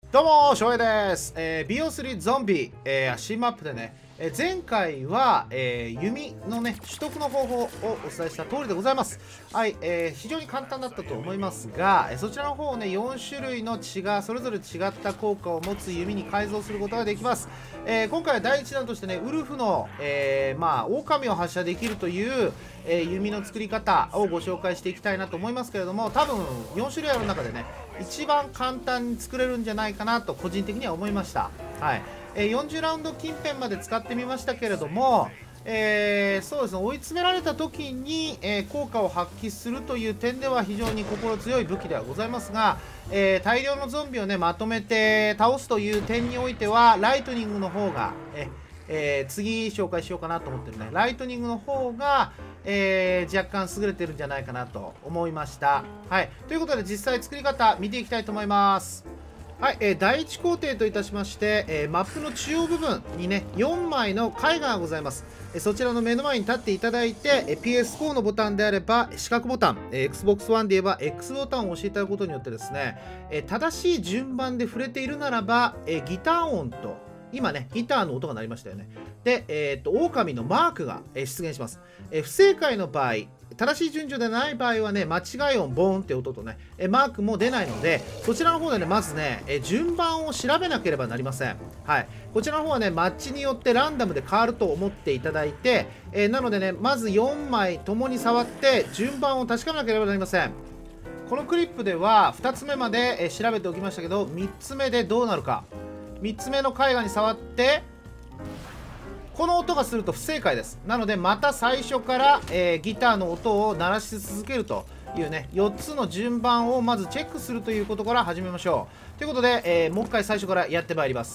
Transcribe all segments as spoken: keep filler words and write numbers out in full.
どうも、翔平です。えー、ビーオースリー ゾンビ、えー、新マップでね、えー、前回は、えー、弓のね、取得の方法をお伝えした通りでございます。はい、えー、非常に簡単だったと思いますが、えー、そちらの方をね、よん種類の血がそれぞれ違った効果を持つ弓に改造することができます。えー、今回は第一弾としてね、ウルフの、えー、まあ、狼を発射できるという、えー、弓の作り方をご紹介していきたいなと思いますけれども、多分よん種類ある中でね、一番簡単に作れるんじゃないかなと個人的には思いました。はい、えー、よんじゅうラウンド近辺まで使ってみましたけれども、えー、そうですね、追い詰められた時に、えー、効果を発揮するという点では非常に心強い武器ではございますが、えー、大量のゾンビをねまとめて倒すという点においてはライトニングの方がええー、次紹介しようかなと思ってるねライトニングの方が、えー、若干優れてるんじゃないかなと思いました。はい、ということで実際作り方見ていきたいと思います。はい、えー、第一工程といたしまして、えー、マップの中央部分にねよんまいの絵画がございます。えー、そちらの目の前に立っていただいて、えー、ピーエスフォー のボタンであれば四角ボタン、えー、エックスボックスワン で言えば X ボタンを押していただくことによってですね、えー、正しい順番で触れているならば、えー、ギター音と今ねギターの音が鳴りましたよね。で、えー、っと狼のマークが、えー、出現します。えー、不正解の場合、正しい順序でない場合はね間違い音ボーンって音とね、えー、マークも出ないので、そちらの方でねまずね、えー、順番を調べなければなりません。はい、こちらの方はねマッチによってランダムで変わると思っていただいて、えー、なのでねまずよんまいともに触って順番を確かめなければなりません。このクリップではふたつめまで、えー、調べておきましたけど、みっつめでどうなるか。みっつめの絵画に触ってこの音がすると不正解です。なのでまた最初から、えー、ギターの音を鳴らし続けるというねよっつの順番をまずチェックするということから始めましょう。ということで、えー、もう一回最初からやってまいります。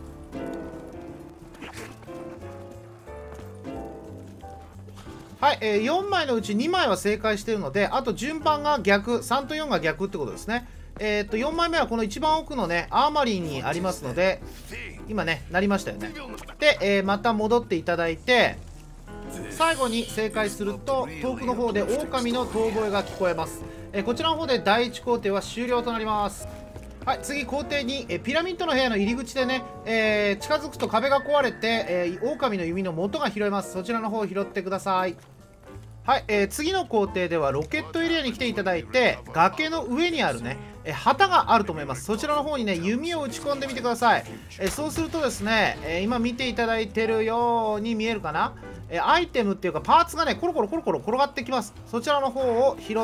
はい、えー、よんまいのうちにまいは正解しているので、あと順番が逆、さんとよんが逆ってことですね。えー、っとよんまいめはこの一番奥のねアーマリーにありますので、今ねなりましたよね。で、えー、また戻っていただいて最後に正解すると遠くの方で狼の遠吠えが聞こえます。えー、こちらの方で第一工程は終了となります。はい、次工程に、えピラミッドの部屋の入り口でね、えー、近づくと壁が壊れて、えー、狼の弓の元が拾えます。そちらの方を拾ってください。はい、えー、次の工程ではロケットエリアに来ていただいて、崖の上にあるね、えー、旗があると思います。そちらの方にね弓を打ち込んでみてください。えー、そうするとですね、えー、今見ていただいてるように見えるかな、えー、アイテムっていうかパーツがねコロコロコロコロ転がってきます。そちらの方を拾って、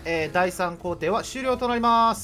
えー、だいさん工程は終了となります。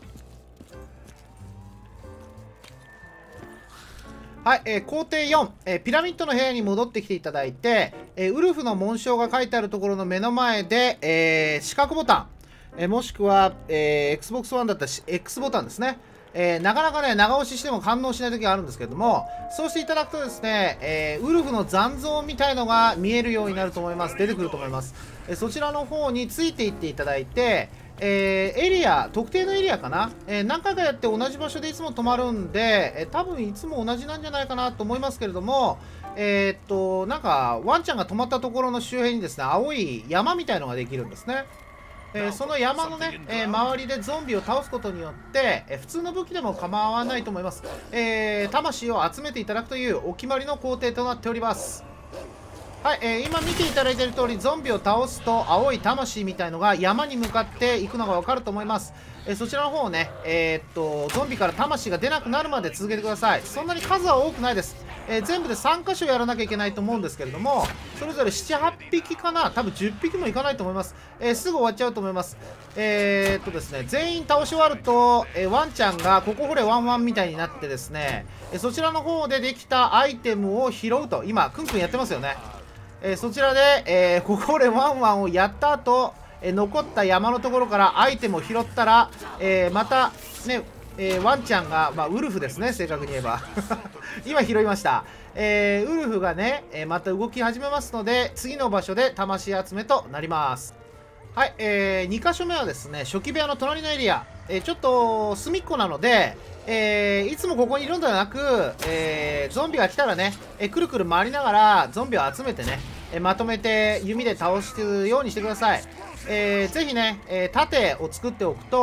はい、えー、工程よん、えー、ピラミッドの部屋に戻ってきていただいて、えー、ウルフの紋章が書いてあるところの目の前で、えー、四角ボタン、えー、もしくは、えー、エックスボックスワン だったら X ボタンですね。えー、なかなかね長押ししても反応しない時があるんですけれども、そうしていただくとですね、えー、ウルフの残像みたいのが見えるようになると思います。出てくると思います。えー、そちらの方についていっていただいて、えー、エリア、特定のエリアかな、えー、何回かやって同じ場所でいつも止まるんで、えー、多分いつも同じなんじゃないかなと思いますけれども、えー、っと、なんか、ワンちゃんが止まったところの周辺にですね、青い山みたいのができるんですね。えー、その山のね、えー、周りでゾンビを倒すことによって、えー、普通の武器でも構わないと思います。えー、魂を集めていただくというお決まりの工程となっております。はい、えー、今見ていただいている通りゾンビを倒すと青い魂みたいのが山に向かっていくのが分かると思います。えー、そちらの方をね、えー、っとゾンビから魂が出なくなるまで続けてください。そんなに数は多くないです。えー、全部でさんかしょやらなきゃいけないと思うんですけれども、それぞれなな、はっぴきかな、多分じゅっぴきもいかないと思います。えー、すぐ終わっちゃうと思います。えー、っとですね全員倒し終わると、えー、ワンちゃんがここ掘れワンワンみたいになってですね、えー、そちらの方でできたアイテムを拾うと、今クンクンやってますよね。えー、そちらで、えー、ここでワンワンをやった後、えー、残った山のところからアイテムを拾ったら、えー、またね、えー、ワンちゃんが、まあ、ウルフですね、正確に言えば今拾いました。えー、ウルフがね、えー、また動き始めますので、次の場所で魂集めとなります。はい、えー、にかしょめはですね初期部屋の隣のエリア、えー、ちょっと隅っこなので、えー、いつもここにいるのではなく、えー、ゾンビが来たらね、えー、くるくる回りながらゾンビを集めてね、えー、まとめて弓で倒すようにしてください。えー、ぜひね、えー、盾を作っておくと、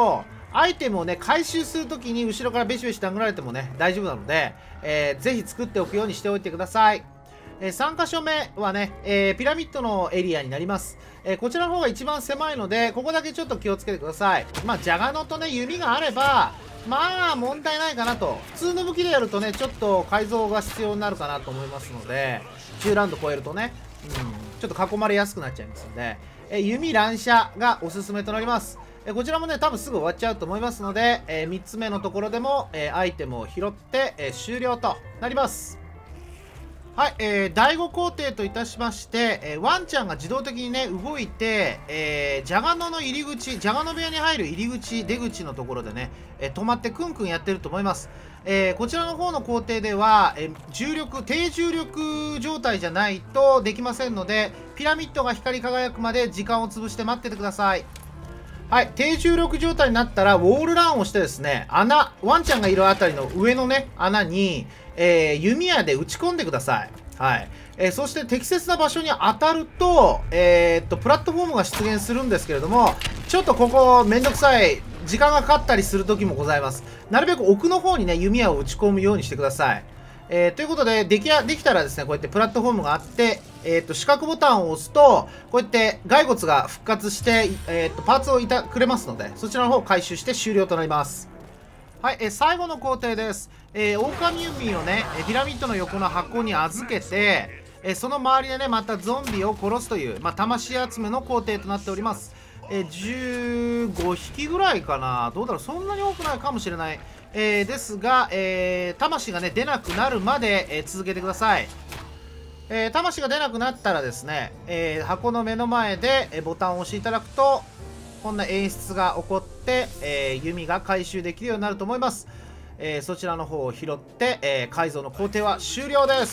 アイテムをね回収するときに後ろからベシベシ殴られてもね大丈夫なので、えー、ぜひ作っておくようにしておいてください。えー、さん箇所目はね、えー、ピラミッドのエリアになります。えー、こちらの方が一番狭いので、ここだけちょっと気をつけてください。まあ、ジャガノとね、弓があれば、まあ、問題ないかなと。普通の武器でやるとね、ちょっと改造が必要になるかなと思いますので、じゅうラウンド超えるとね、うん、ちょっと囲まれやすくなっちゃいますので、えー、弓乱射がおすすめとなります。えー、こちらもね、多分すぐ終わっちゃうと思いますので、えー、みっつめのところでも、えー、アイテムを拾って、えー、終了となります。はい、えー、だいご工程といたしまして、えー、ワンちゃんが自動的にね、動いて、えー、ジャガノの入り口、ジャガノ部屋に入る入り口、出口のところでね、えー、止まってクンクンやってると思います。えー、こちらの方の工程では、えー、重力、低重力状態じゃないとできませんので、ピラミッドが光り輝くまで時間を潰して待っててください。はい、低重力状態になったら、ウォールランをしてですね、穴、ワンちゃんがいるあたりの上のね、穴に、えー、弓矢で撃ち込んでください。はい。えー、そして適切な場所に当たると、えー、っと、プラットフォームが出現するんですけれども、ちょっとここ、めんどくさい、時間がかかったりする時もございます。なるべく奥の方にね、弓矢を撃ち込むようにしてください。えー、ということで、できや、できたらですね、こうやってプラットフォームがあって、えっと、四角ボタンを押すと、こうやって骸骨が復活して、えっと、パーツをいたくれますので、そちらの方を回収して終了となります。はい、えー、最後の工程です。えー、狼弓をね、ピラミッドの横の箱に預けて、えー、その周りでね、またゾンビを殺すという、まあ、魂集めの工程となっております。えー、じゅうごひきぐらいかな。どうだろう、そんなに多くないかもしれない。えー、ですが、えー、魂がね、出なくなるまで、えー、続けてください。えー、魂が出なくなったらですね、えー、箱の目の前で、えー、ボタンを押していただくと、こんな演出が起こって、えー、弓が回収できるようになると思います。えー、そちらの方を拾って、えー、改造の工程は終了です。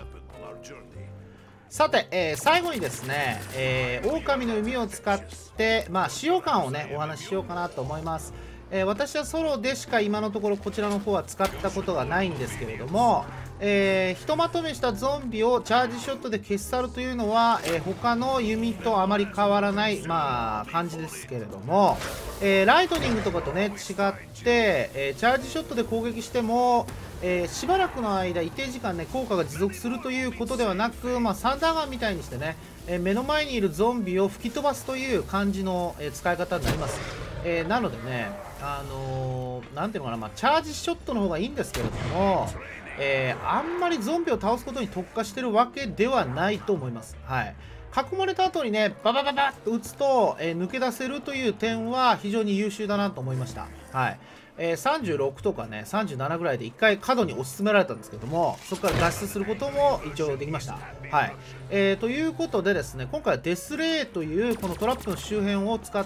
さて、えー、最後にですね、えー、狼の弓を使って、まあ、使用感をね、お話ししようかなと思います。えー、私はソロでしか今のところこちらの方は使ったことがないんですけれども、えー、ひとまとめしたゾンビをチャージショットで消し去るというのは、えー、他の弓とあまり変わらない、まあ、感じですけれども、えー、ライトニングとかとね違って、えー、チャージショットで攻撃しても、えー、しばらくの間一定時間ね効果が持続するということではなく、まあ、サンダーガンみたいにしてね、えー、目の前にいるゾンビを吹き飛ばすという感じの、えー、使い方になります。えー、なのでね、あのー、なんていうのかな、まあ、チャージショットの方がいいんですけれども、えー、あんまりゾンビを倒すことに特化してるわけではないと思います。はい。囲まれた後にね、ババババッと打つと、えー、抜け出せるという点は非常に優秀だなと思いました。はい。えー、さんじゅうろくとかね、さんじゅうななぐらいでいっかい角に押し詰められたんですけども、そこから脱出することも一応できました。はい。えー、ということでですね、今回はデスレイというこのトラップの周辺を使って、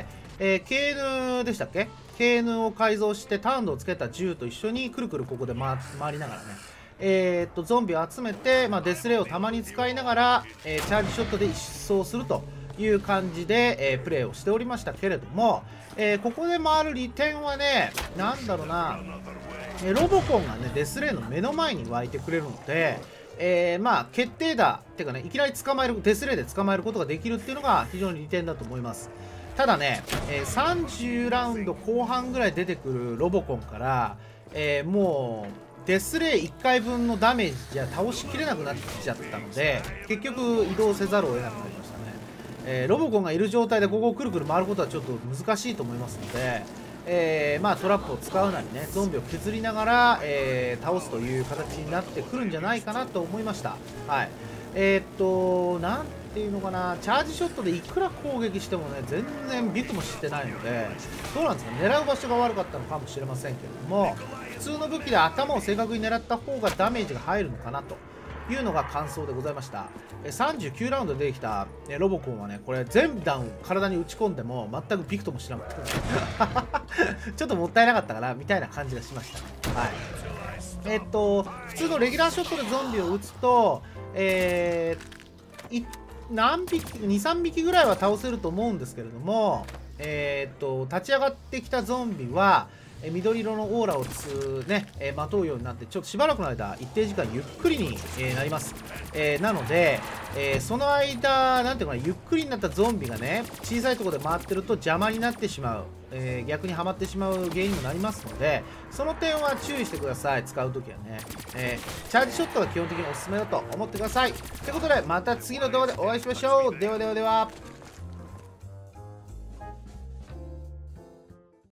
えー、ケーエヌ でしたっけ？ ケーエヌ を改造してターンドをつけた銃と一緒にくるくるここで回回りながらね、えー、っとゾンビを集めて、まあ、デスレイをたまに使いながら、えー、チャージショットで一掃するという感じで、えー、プレイをしておりましたけれども、えー、ここで回る利点はね、なんだろうな、えー、ロボコンがねデスレイの目の前に湧いてくれるので、えー、まあ決定打っていうかね、いきなり捕まえるデスレイで捕まえることができるっていうのが非常に利点だと思います。ただね、えー、さんじゅうラウンド後半ぐらい出てくるロボコンから、えー、もうデスレイいっかいぶんのダメージじゃ倒しきれなくなっちゃったので、結局移動せざるを得なくなりましたね。えー、ロボコンがいる状態でここをくるくる回ることはちょっと難しいと思いますので、えー、まあトラップを使うなりね、ゾンビを削りながら、えー、倒すという形になってくるんじゃないかなと思いました。はい。えー、っと、なんていうのかな、チャージショットでいくら攻撃してもね、全然ビクもしてないので、どうなんですか、狙う場所が悪かったのかもしれませんけれども、普通の武器で頭を正確に狙った方がダメージが入るのかなというのが感想でございました。さんじゅうきゅうラウンドで出てきたロボコンはね、これ全弾体に打ち込んでも全くビクともしなくてちょっともったいなかったかなみたいな感じがしました。はい。えっと普通のレギュラーショットでゾンビを撃つと、えー、何匹にさんびきぐらいは倒せると思うんですけれども、えー、っと立ち上がってきたゾンビは、 え緑色のオーラをつね、えまとうようになって、ちょっとしばらくの間一定時間ゆっくりに、えなります。えー、なので、えー、その間なんていうかな、ゆっくりになったゾンビがね小さいところで回ってると邪魔になってしまう、えー、逆にはまってしまう原因にもなりますので、その点は注意してください。使うときはね、えー、チャージショットが基本的におすすめだと思ってください。ということでまた次の動画でお会いしましょう。ではではでは。